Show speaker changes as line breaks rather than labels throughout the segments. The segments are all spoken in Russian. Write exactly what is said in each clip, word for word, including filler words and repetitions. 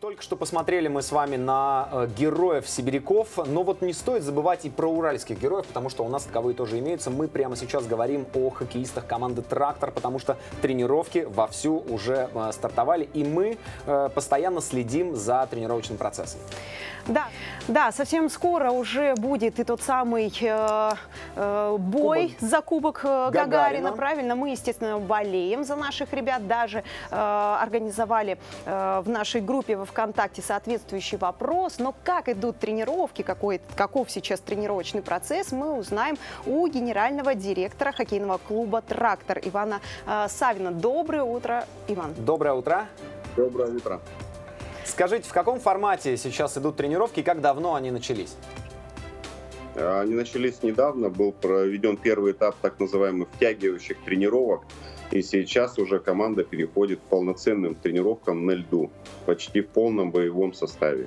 Только что посмотрели мы с вами на э, героев-сибиряков, но вот не стоит забывать и про уральских героев, потому что у нас таковые тоже имеются. Мы прямо сейчас говорим о хоккеистах команды «Трактор», потому что тренировки вовсю уже э, стартовали, и мы э, постоянно следим за тренировочным процессом.
Да, да, совсем скоро уже будет и тот самый э, э, бой Кубок. за Кубок э, Гагарина. Гагарина. Правильно, мы, естественно, болеем за наших ребят, даже э, организовали э, в нашей группе во ВКонтакте соответствующий вопрос. Но как идут тренировки, какой, каков сейчас тренировочный процесс, мы узнаем у генерального директора хоккейного клуба «Трактор» Ивана э, Савина. Доброе утро, Иван.
Доброе утро.
Доброе утро.
Скажите, в каком формате сейчас идут тренировки и как давно они начались?
Они начались недавно, был проведен первый этап так называемых втягивающих тренировок. И сейчас уже команда переходит к полноценным тренировкам на льду, почти в полном боевом составе.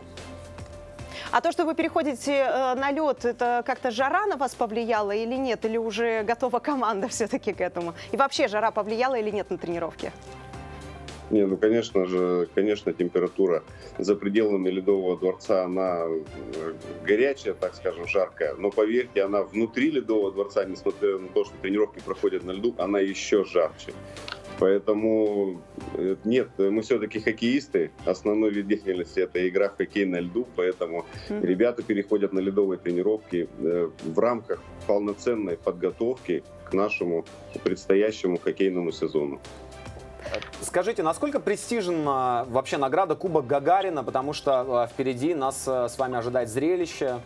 А то, что вы переходите э, на лед, это как-то жара на вас повлияла или нет? Или уже готова команда все-таки к этому? И вообще жара повлияла или нет на тренировки?
Не, ну конечно же, конечно, температура за пределами Ледового дворца, она горячая, так скажем, жаркая. Но поверьте, она внутри Ледового дворца, несмотря на то, что тренировки проходят на льду, она еще жарче. Поэтому нет, мы все-таки хоккеисты. Основной вид деятельности — это игра в хоккей на льду. Поэтому mm-hmm. ребята переходят на ледовые тренировки в рамках полноценной подготовки к нашему предстоящему хоккейному сезону.
Скажите, насколько престижна вообще награда Кубок Гагарина, потому что впереди нас с вами ожидает зрелище?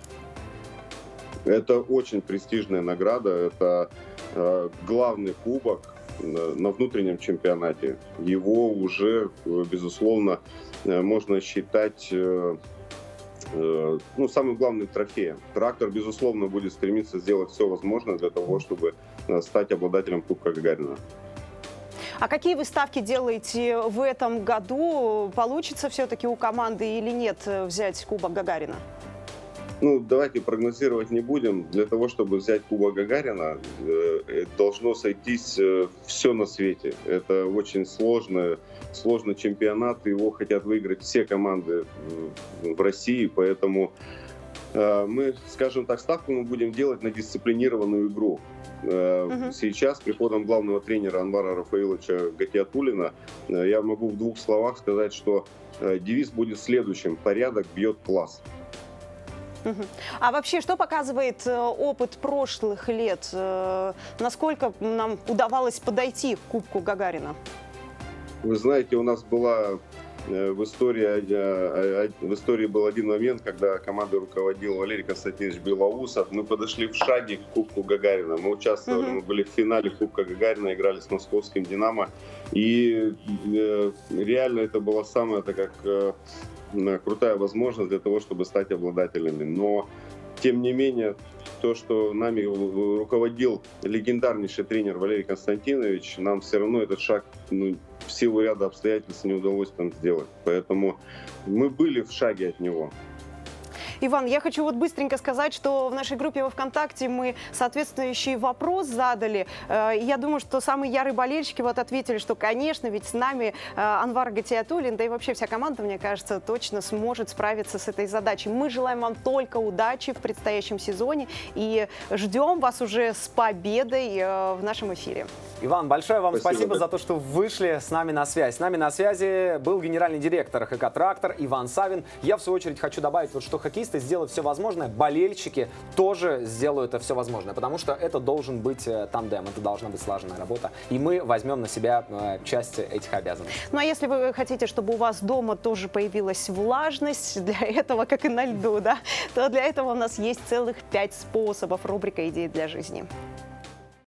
Это очень престижная награда, это э, главный кубок на внутреннем чемпионате. Его уже, безусловно, можно считать э, э, ну, самым главным трофеем. «Трактор», безусловно, будет стремиться сделать все возможное для того, чтобы стать обладателем Кубка Гагарина.
А какие вы ставки делаете в этом году? Получится все-таки у команды или нет взять Кубок Гагарина?
Ну, давайте прогнозировать не будем. Для того, чтобы взять Кубок Гагарина, э, должно сойтись э, все на свете. Это очень сложный, сложный чемпионат. Его хотят выиграть все команды э, в России. Поэтому э, мы, скажем так, ставку мы будем делать на дисциплинированную игру. Uh-huh. Сейчас, с приходом главного тренера Анвара Рафаиловича Гатиатуллина, я могу в двух словах сказать, что девиз будет следующим: порядок бьет класс.
Uh-huh. А вообще, что показывает опыт прошлых лет? Насколько нам удавалось подойти к Кубку Гагарина?
Вы знаете, у нас была в истории, в истории был один момент, когда командой руководил Валерий Константинович Белоусов. Мы подошли в шаге к Кубку Гагарина. Мы участвовали, uh-huh. мы были в финале Кубка Гагарина, играли с московским «Динамо». И э, реально это была самая такая э, крутая возможность для того, чтобы стать обладателями. Но, тем не менее, то, что нами руководил легендарнейший тренер Валерий Константинович, нам все равно этот шаг, ну, в силу ряда обстоятельств не удалось там сделать. Поэтому мы были в шаге от него.
Иван, я хочу вот быстренько сказать, что в нашей группе во ВКонтакте мы соответствующий вопрос задали. Я думаю, что самые ярые болельщики вот ответили, что, конечно, ведь с нами Анвар Гатиатуллин, да и вообще вся команда, мне кажется, точно сможет справиться с этой задачей. Мы желаем вам только удачи в предстоящем сезоне и ждем вас уже с победой в нашем эфире.
Иван, большое вам спасибо,
спасибо за
то, что вышли с нами на связь. С нами на связи был генеральный директор ХК «Трактор» Иван Савин. Я, в свою очередь, хочу добавить, вот, что хоккеисты сделают все возможное, болельщики тоже сделают все возможное, потому что это должен быть тандем, это должна быть слаженная работа, и мы возьмем на себя часть этих обязанностей.
Ну а если вы хотите, чтобы у вас дома тоже появилась влажность, для этого, как и на льду, да, то для этого у нас есть целых пять способов. Рубрика «Идеи для жизни».